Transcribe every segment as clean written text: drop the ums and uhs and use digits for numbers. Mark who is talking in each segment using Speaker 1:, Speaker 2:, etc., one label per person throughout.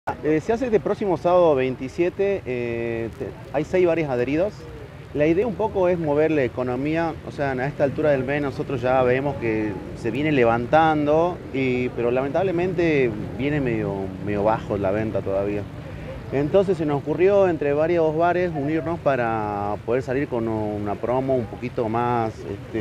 Speaker 1: Se hace este próximo sábado 27, hay 6 bares adheridos. La idea un poco es mover la economía, o sea, a esta altura del mes nosotros ya vemos que se viene levantando, pero lamentablemente viene medio bajo la venta todavía. Entonces se nos ocurrió entre varios bares unirnos para poder salir con una promo un poquito más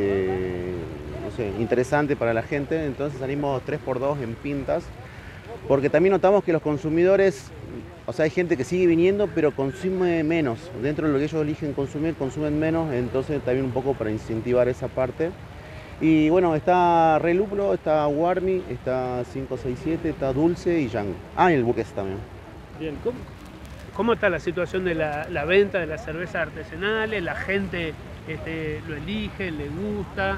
Speaker 1: no sé, interesante para la gente. Entonces salimos 3x2 en pintas, porque también notamos que los consumidores, o sea, hay gente que sigue viniendo, pero consume menos. Dentro de lo que ellos eligen consumir, consumen menos, entonces también un poco para incentivar esa parte. Y bueno, está Rey Lúpulo, está Warmy, está 567, está Dulce y Django. Ah, y el Buques también.
Speaker 2: Bien, ¿cómo está la situación de la venta de las cervezas artesanales? ¿La gente lo elige, le gusta?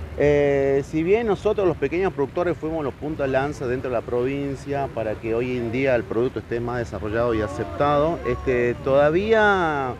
Speaker 1: Si bien nosotros los pequeños productores fuimos los puntos de lanza dentro de la provincia para que hoy en día el producto esté más desarrollado y aceptado, todavía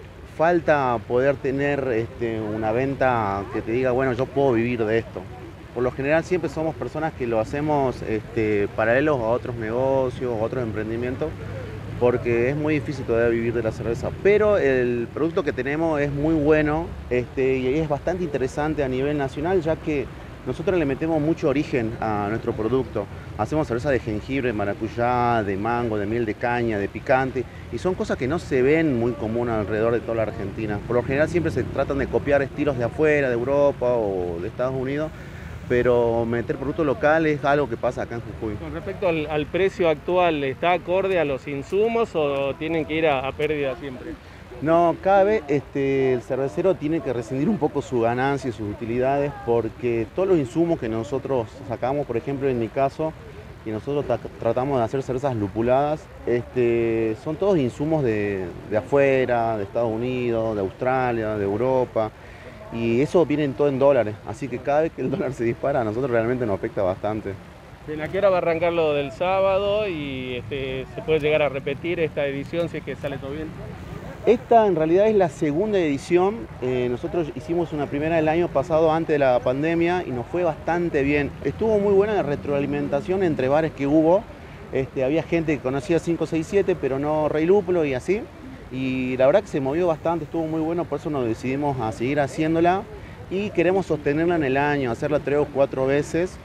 Speaker 1: falta poder tener una venta que te diga, bueno, yo puedo vivir de esto. Por lo general siempre somos personas que lo hacemos paralelos a otros negocios, a otros emprendimientos, porque es muy difícil todavía vivir de la cerveza. Pero el producto que tenemos es muy bueno y es bastante interesante a nivel nacional, ya que nosotros le metemos mucho origen a nuestro producto. Hacemos cerveza de jengibre, de maracuyá, de mango, de miel de caña, de picante, y son cosas que no se ven muy común alrededor de toda la Argentina. Por lo general siempre se tratan de copiar estilos de afuera, de Europa o de Estados Unidos, pero meter productos locales es algo que pasa acá en Jujuy.
Speaker 3: Con respecto al precio actual, ¿está acorde a los insumos o tienen que ir a pérdida siempre?
Speaker 1: No, cada vez el cervecero tiene que rescindir un poco su ganancia y sus utilidades, porque todos los insumos que nosotros sacamos, por ejemplo en mi caso, y nosotros tratamos de hacer cervezas lupuladas, son todos insumos de afuera, de Estados Unidos, de Australia, de Europa, y eso viene todo en dólares, así que cada vez que el dólar se dispara a nosotros realmente nos afecta bastante.
Speaker 3: Bien, ¿a qué hora va a arrancar lo del sábado y se puede llegar a repetir esta edición si es que sale todo bien?
Speaker 1: Esta en realidad es la segunda edición. Nosotros hicimos una primera el año pasado antes de la pandemia y nos fue bastante bien. Estuvo muy buena la retroalimentación entre bares que hubo. Había gente que conocía 567 pero no Rey Lúpulo y así. Y la verdad que se movió bastante, estuvo muy bueno, por eso nos decidimos a seguir haciéndola y queremos sostenerla en el año, hacerla 3 o 4 veces.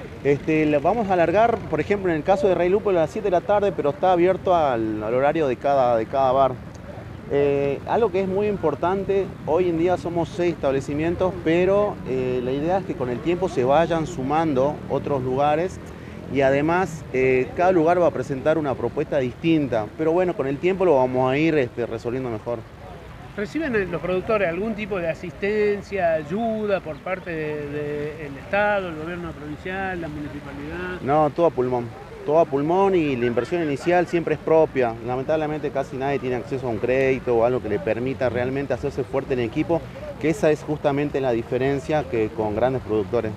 Speaker 1: La vamos a alargar, por ejemplo, en el caso de Rey Lúpulo a las 7 de la tarde, pero está abierto al horario de cada bar. Algo que es muy importante, hoy en día somos 6 establecimientos, pero la idea es que con el tiempo se vayan sumando otros lugares y además cada lugar va a presentar una propuesta distinta, pero bueno, con el tiempo lo vamos a ir resolviendo mejor.
Speaker 2: ¿Reciben los productores algún tipo de asistencia, ayuda por parte del Estado, el gobierno provincial, la municipalidad?
Speaker 1: No, todo a pulmón y la inversión inicial siempre es propia. Lamentablemente casi nadie tiene acceso a un crédito o algo que le permita realmente hacerse fuerte en equipo, que esa es justamente la diferencia que con grandes productores.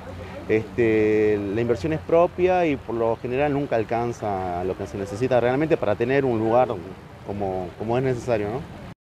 Speaker 1: La inversión es propia y por lo general nunca alcanza lo que se necesita realmente para tener un lugar como es necesario, ¿no?